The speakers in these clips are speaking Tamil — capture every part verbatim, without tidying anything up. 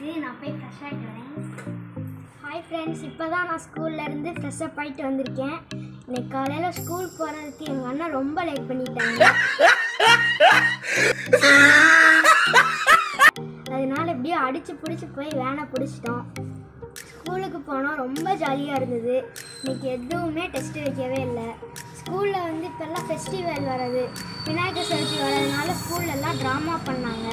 இருக்கு. நான் போய் ஃப்ரெஷ் ஆகிட்டு வரேன். ஹாய் ஃப்ரெண்ட்ஸ், இப்போ தான் நான் ஸ்கூல்லேருந்து ஃப்ரெஷ் அப் ஆகிட்டு வந்திருக்கேன். இன்னைக்கு காலையில் ஸ்கூல் போகிறதுக்கு எங்கள் அண்ணன் ரொம்ப லேட் பண்ணிட்டாங்க. அதனால எப்படியோ அடித்து பிடிச்சி போய் வேனை பிடிச்சிட்டோம். ஸ்கூலுக்கு போனோம், ரொம்ப ஜாலியாக இருந்தது. இன்றைக்கி எதுவுமே டெஸ்ட் வைக்கவே இல்லை. ஸ்கூலில் வந்து இப்போல்லாம் ஃபெஸ்டிவல் வர்றது, விநாயகர் சதுர்த்தி வர்றதுனால ஸ்கூல்லலாம் ட்ராமா பண்ணாங்க.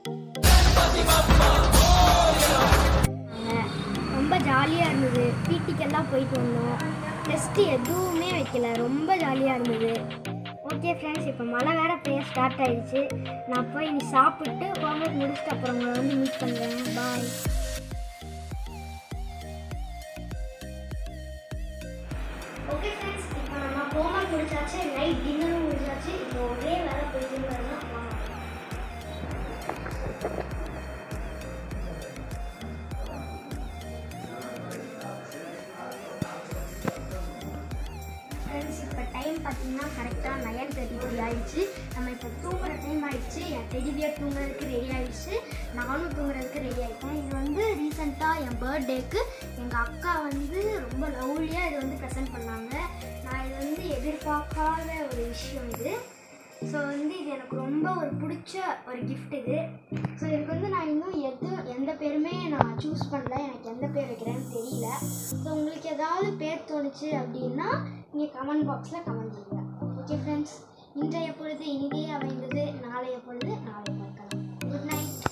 ரொம்ப ஜாலியாக இருந்தது. பீட்டிக்கெல்லாம் போயிட்டு வந்தோம். டெஸ்ட்டு எதுவுமே வைக்கல, ரொம்ப ஜாலியாக இருந்தது. ஓகே ஃப்ரெண்ட்ஸ், இப்போ மழை வேறு பெய்ய ஸ்டார்ட் ஆகிடுச்சு. நான் போய் இனி சாப்பிட்டு ஹோம்ஒர்க் முடிச்சுட்டு அப்புறம் உங்களை வந்து மீட் பண்ணுறேன். பாய். ஓகே ஃப்ரெண்ட்ஸ், இப்போ நம்ம ஹோம்ஒர்க் முடிச்சாச்சு, நைட் டின்னரும் முடிச்சாச்சு. இப்போ ஒரே வேலை போயிட்டு வரலாம். ஃப்ரெண்ட்ஸ், இப்போ டைம் பார்த்தீங்கன்னா கரெக்டாக நைன் தேர்ட்டி த்ரீ ஆகிடுச்சு. நம்ம இப்போ தூங்குற டைம் ஆகிடுச்சு. என் டெடிபியர் தூங்குறதுக்கு ரெடி ஆகிடுச்சு, நானும் தூங்குறதுக்கு ரெடி ஆகிட்டேன். இது வந்து ரீசெண்டாக என் பர்த்டேக்கு எங்கள் அக்கா வந்து ரொம்ப லவ்லியாக இது வந்து ப்ரெசென்ட் பண்ணாங்க. நான் இது வந்து எதிர்பார்க்காத ஒரு விஷயம் இது. ஸோ வந்து இது எனக்கு ரொம்ப ஒரு பிடிச்ச ஒரு கிஃப்ட் இது. ஸோ இதுக்கு வந்து நான் இன்னும் எது எந்த பேருமே நான் சூஸ் பண்ணல. எனக்கு எந்த பேர் வைக்கிறேன்னு தெரியல. ஸோ உங்களுக்கு ஏதாவது பேர் தோணுச்சு அப்படின்னா நீங்கள் கமெண்ட் பாக்ஸில் கமெண்ட் பண்ணுங்கள். ஓகே ஃப்ரெண்ட்ஸ், இன்றைய பொழுது இனிதே அமைந்தது, நாளைய பொழுது நாளை பார்க்கலாம். Good night.